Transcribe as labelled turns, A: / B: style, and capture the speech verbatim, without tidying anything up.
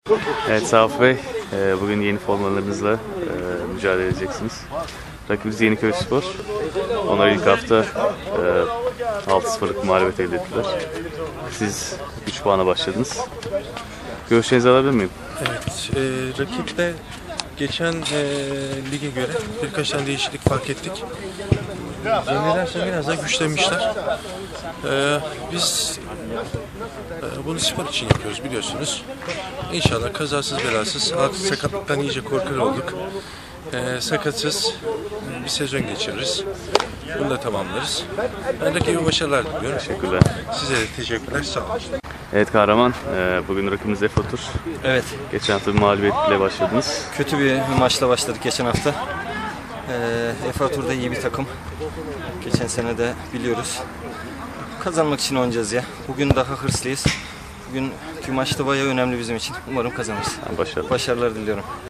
A: Evet Saf Bey, bugün yeni formalarınızla mücadele edeceksiniz. Rakibimiz Yeniköy Spor. Onlar ilk hafta altı sıfırlık mağlubiyet elde ettiler. Siz üç puana başladınız. Görüşlerinizi alabilir miyim?
B: Evet, e, rakipte geçen e, lige göre birkaç tane değişiklik fark ettik. Zannedersem biraz daha güçlenmişler. E, biz e, bunu spor için yapıyoruz biliyorsunuz. İnşallah kazasız belasız, artık sakatlıktan iyice korkar olduk. E, sakatsız bir sezon geçiririz. Bunu da tamamlarız. Ben rakibe başarılar diliyorum.
A: Teşekkürler.
B: Size de teşekkürler, sağ olun.
A: Evet Kahraman, bugün rakibimiz Efotur.
C: Evet.
A: Geçen hafta bir mağlubiyetle başladınız.
C: Kötü bir maçla başladık geçen hafta. Ee, Efotur da iyi bir takım. Geçen sene de biliyoruz. Kazanmak için oynayacağız ya. Bugün daha hırslıyız. Bugünkü maçta bayağı önemli bizim için. Umarım kazanırız.
A: Başarılar.
C: Başarılar diliyorum.